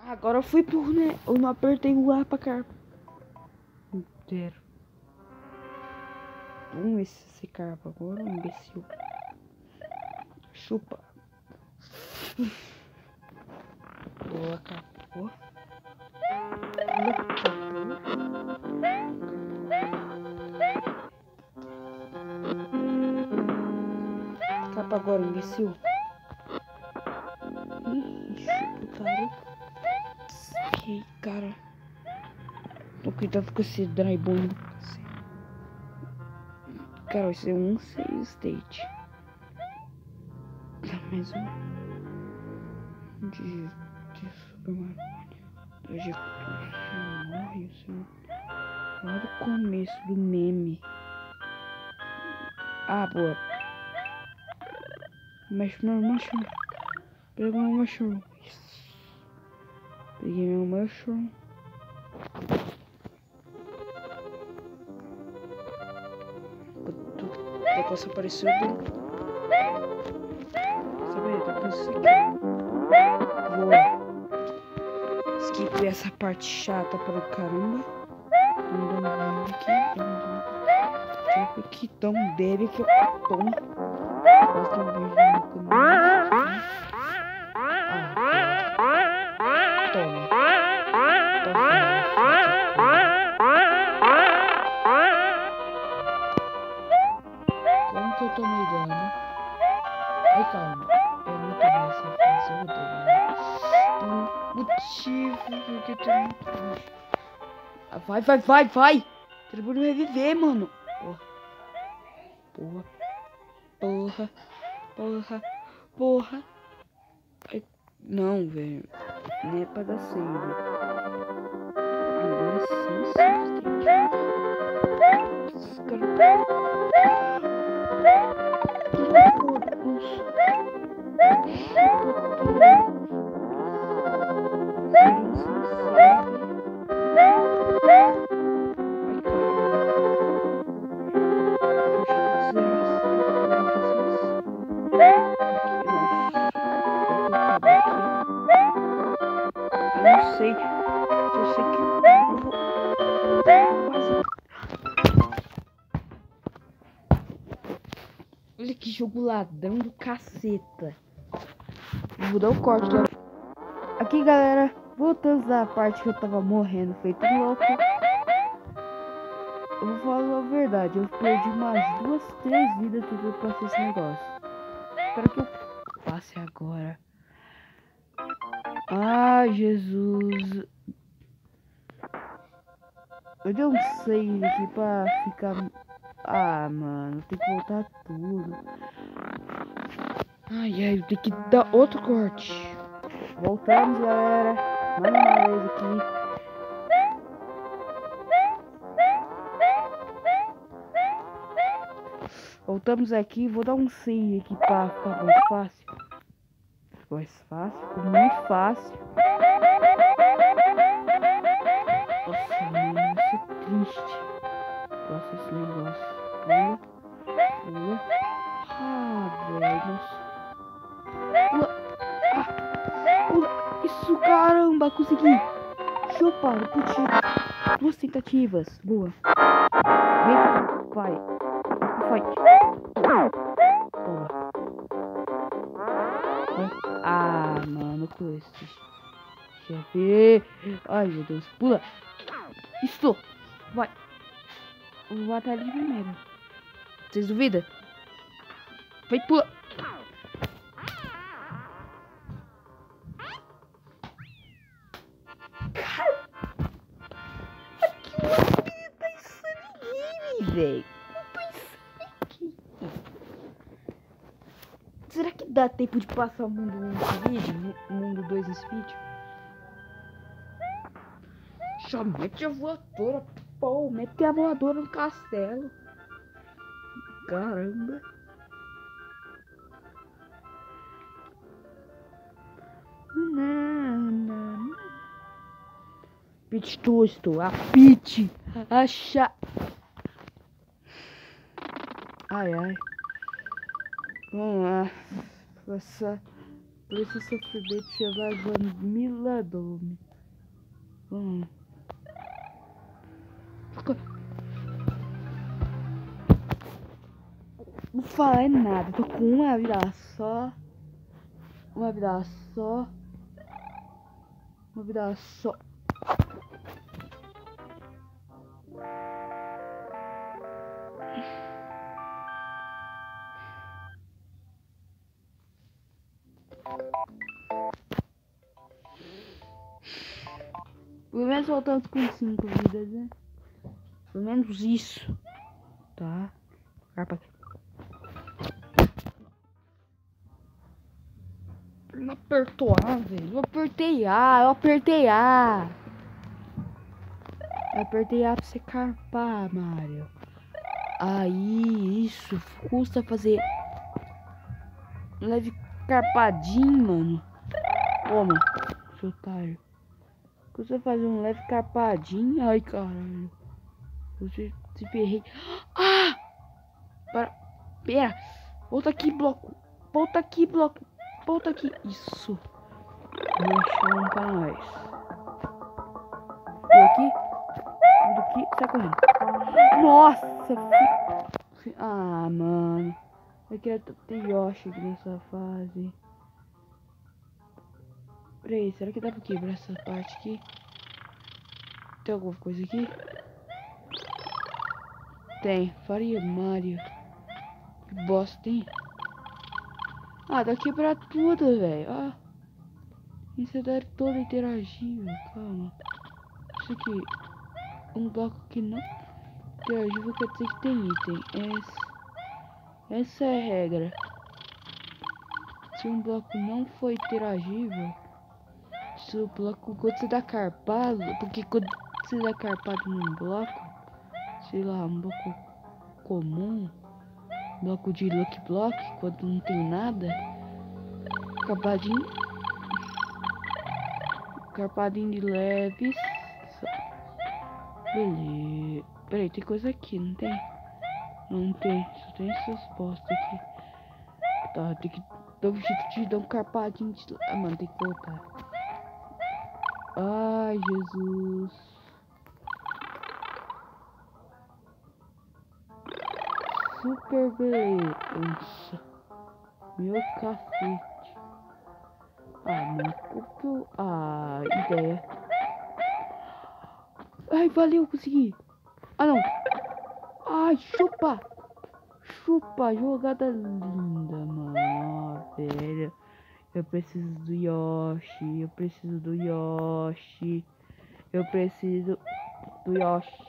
Agora eu fui por, né? Eu não apertei o ar pra carpa. Inteiro. Vamos ver se esse carpa agora, imbecil. Chupa. Boa, carpa. Capa agora, imbecil. Chupa, cara. Que cara. Tô cuidado com esse dry bomb. Cara, vai ser um save state. Tá mais um. De Super Mario. Morre o senhor. Lá do começo do meme. Ah, boa. Mushroom. Pegou meu mushroom. Peguei meu mushroom. Depois apareceu do... Sabe, depois isso aqui. Boa. Skip essa parte chata para caramba. Tipo que tão dele que eu tomo. Gosto de um beijo no canal. Toma. Como que eu tomei dano? Ai, calma. Eu não tomei essa fase, eu odeio. Motivo porque tem muito. Vai! Tribo não vai viver, mano. Porra. Ai, não, velho. Não é pra dar save. Agora sim, esses caras. Eu sei que eu vou quase. Olha que jogo ladrão do caceta. Vou dar o corte lá. Aqui, galera, voltando da parte que eu tava morrendo feito louco. Eu vou falar a verdade, eu perdi umas 2, 3 vidas tentando passar esse negócio. Espero que eu passe agora. Ai, Jesus. Eu dei um save aqui pra ficar... Ah, mano, tem que voltar tudo. Ai, tem que dar outro corte. Voltamos, galera. Mais uma vez aqui. Voltamos aqui. Vou dar um save aqui pra ficar mais fácil. Ficou mais fácil. Ficou muito fácil. Nossa, mano, isso é triste. Nossa, esse negócio. Pula. Ah, velho, nossa. Pula. Isso, caramba, consegui. Chupa, repetir. 2 tentativas. Boa. Vai. Boa. Ah, mano, quest. Chefe. Ai, meu Deus. Pula. Isso. Vai. Vou matar ele primeiro. Vocês duvidam? Vai, pula. Velho, será que dá tempo de passar o mundo 1 em speed? Mundo 2 em speed? Já mete a voadora, pô, mete a voadora no castelo. Caramba. Peach Tosto, a Peach, acha. Ai. Vamos lá. Passar Por esse sofrimento chamado miladome. Vamos. Não falar nada. Tô com uma vida só. Uma vida só. Uma vida só. Pelo menos voltamos com 5 vidas, né? Pelo menos isso. Tá? Carpa. Não apertou A, velho. Eu apertei A. Eu apertei A. Eu apertei A pra você carpar, Mario. Aí, isso. Custa fazer um leve carpadinho, mano. Toma, seu otário. Custa fazer um leve carpadinho. Ai, caralho. Você se ferrei. Ah! Pera. Volta aqui, bloco. Volta aqui, bloco. Volta aqui. Isso. Meu chão pra nós. Vem aqui. Vem aqui. Sai correndo. Nossa. Ah, mano. Eu queria ter Yoshi aqui nessa fase. Peraí, será que dá pra quebrar essa parte aqui? Tem alguma coisa aqui? Tem. Faria Mario. Que bosta, tem? Ah, dá pra quebrar tudo, velho. Ah. Isso é todo interagível. Calma. Isso aqui. Um bloco que não interagível quer dizer que tem item. Essa é a regra. Se um bloco não for interagível, se o bloco, quando você dá carpado, porque quando você dá carpado num bloco, sei lá, um bloco comum, bloco de Lucky Block, quando não tem nada, carpadinho de leves. Beleza. Peraí, tem coisa aqui, não tem? Não tem, só tem essas postas aqui. Tá, tem que dar um jeito de dar um carpadinho de... Ah, mano, tem que voltar. Ai, Jesus. Super beleza. Meu cacete. Ah, mano, como... Ah, ideia. Ai, valeu, consegui. Ah, não. Ai, chupa. Chupa, jogada linda, mano. Ah, velho. Eu preciso do Yoshi. Eu preciso do Yoshi. Eu preciso do Yoshi.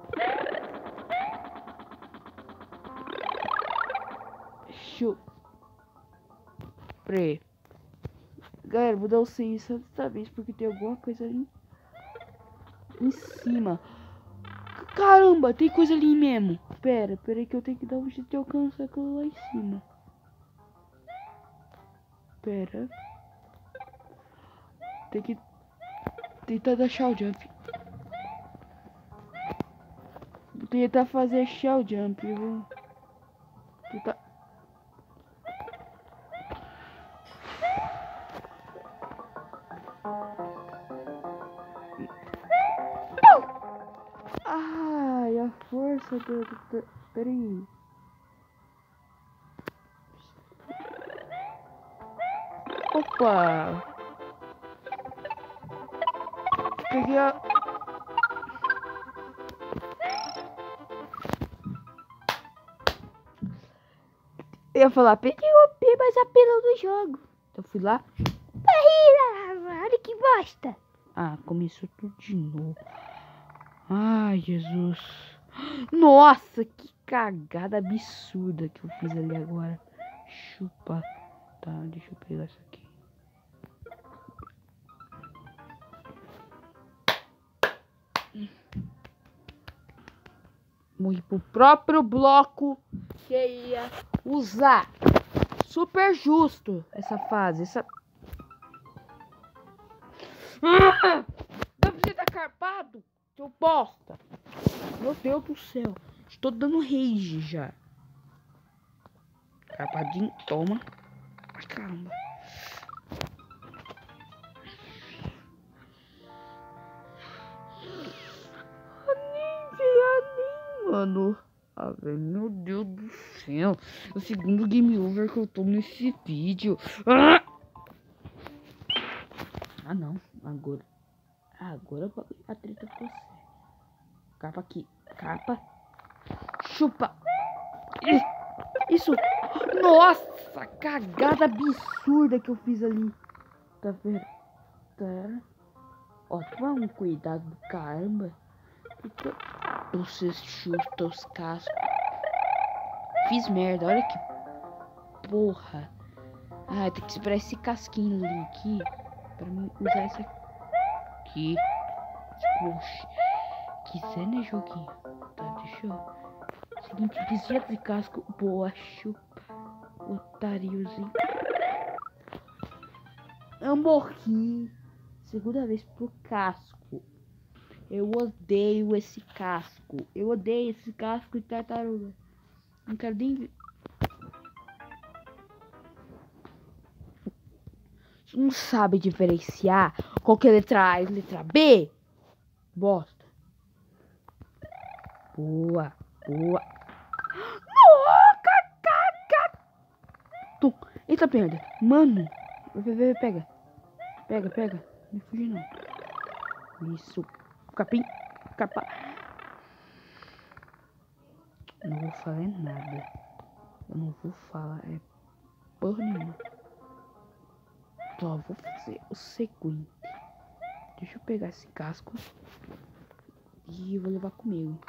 Pre. Galera, vou dar o 6 dessa vez porque tem alguma coisa ali em cima. Caramba, tem coisa ali mesmo. Pera aí que eu tenho que dar um jeito de alcançar aquilo lá em cima. Pera. Tem que tentar dar shell jump. Vou tentar fazer shell jump. Vou tentar. Ai, a força do... Pera aí. Opa! Peguei a... Eu ia falar, peguei o OP mais apelão do jogo. Então fui lá. Olha que bosta. Ah, começou tudo de novo. Ai, Jesus. Nossa, que cagada absurda que eu fiz ali agora. Chupa. Tá, deixa eu pegar isso aqui. Morri pro próprio bloco que ia usar. Super justo essa fase. Você tá carpado? Seu bosta. Meu Deus do céu. Estou dando rage já. Carpadinho, toma. Ai, caramba. mano. Ah, velho, meu Deus do céu. É o segundo game over que eu tô nesse vídeo. Ah, não. Agora a treta ficou séria. Capa aqui. Capa. Chupa. Isso. Nossa, cagada absurda que eu fiz ali. Tá vendo? Tá. Ó, toma um cuidado do caramba. Você chuta os cascos. Fiz merda, olha que porra. Ah, tem que esperar esse casquinho ali aqui pra mim usar esse aqui. Poxa, que cena, joguinho. Tá, deixa eu... Seguinte, desvia de casco. Boa, chupa. Otáriozinho. Eu morri. Segunda vez pro casco. Eu odeio esse casco. Eu odeio esse casco de tartaruga. Não quero nem ver. Você não sabe diferenciar qual que é letra A e letra B? Bosta. Boa. Boa. Eita, perda. Mano. Pega. Pega. Não fugi não. Isso. Capim. Capa. Não vou falar nada. Eu não vou falar. É porra nenhuma. Só vou fazer o seguinte. Deixa eu pegar esse casco. E eu vou levar comigo.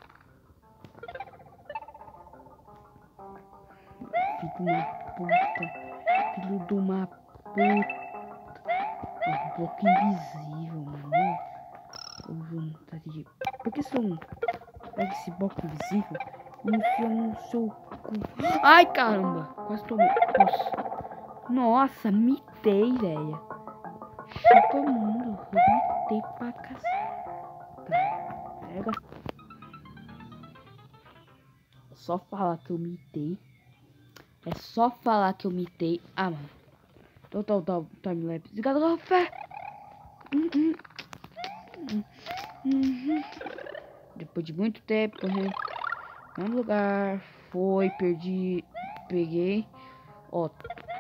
Filho de uma puta. Ó, bloco invisível, mano. Eu vou vontade de... Por que você não pega esse bloco invisível e enfia no seu cu? Ai, caramba. Quase tomei. Nossa, mitei, velho. Chupa mundo. Eu mitei pra cacete. Tá, pega. Só falar que eu mitei. É só falar que eu mitei. Ah, mano. Total timelapse. Desligado do café. Depois de muito tempo, né? Mesmo lugar. Foi, perdi. Peguei. Ó.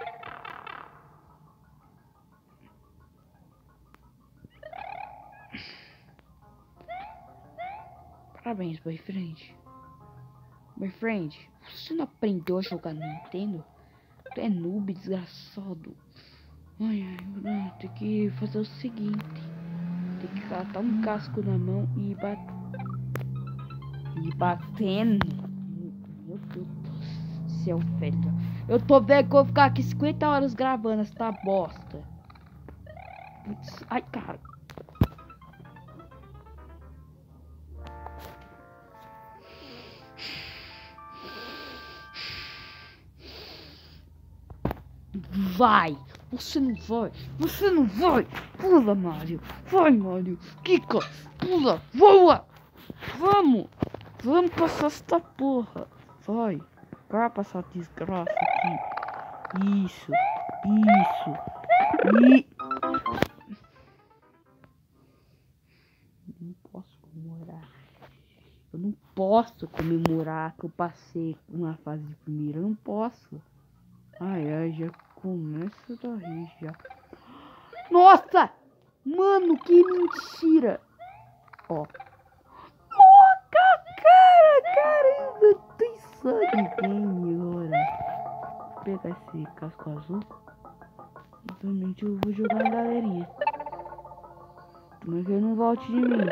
Parabéns, boyfriend. Boyfriend, você não aprendeu a jogar Nintendo? Tu é noob, desgraçado. Ai, tem que fazer o seguinte. Tem que catar um casco na mão e batendo. Meu Deus do céu, velho. Eu tô vendo que eu vou ficar aqui 50 horas gravando essa bosta. Ai, cara. Vai! Você não vai! Pula, Mario! Vai, Mario! Kika! Pula! Voa! Vamos passar esta porra! Vai! Vai passar desgraça aqui! Isso! Não posso comemorar. Eu não posso comemorar que eu passei uma fase de primeira. Eu não posso. Ai, já começa a rir já. Nossa! Mano, que mentira! Ó. Caramba, tem sangue agora. Vou pegar esse casco azul. Obviamente eu vou jogar na galerinha. Mas que ele não volte de mim.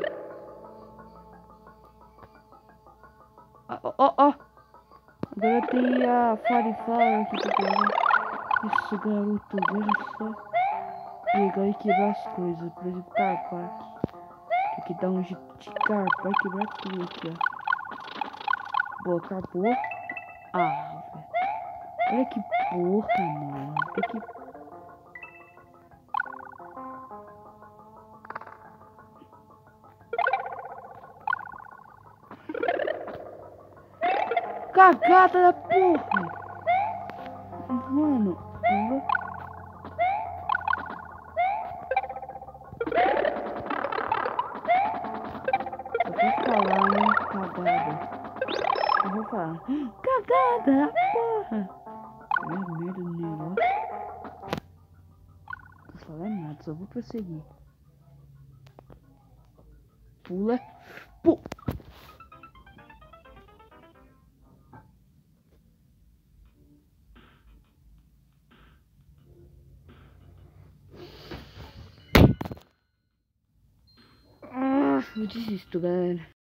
Ó. Agora tem a Fireflower aqui pra pegar. Isso, garoto, veja só. Pegar e quebrar as coisas. Por exemplo, carpar aqui. Tem que dar um jeito de carpar e quebrar tudo aqui, ó. Boa, acabou. Ah, velho. Olha que porra, mano. Tem que... Cagada da porra! Mano, eu vou falar, né? Cagada. Eu vou falar. Cagada, porra! É merda do negócio. Não tô falando nada, só vou prosseguir. Pula. Pô! Eu desisto, galera.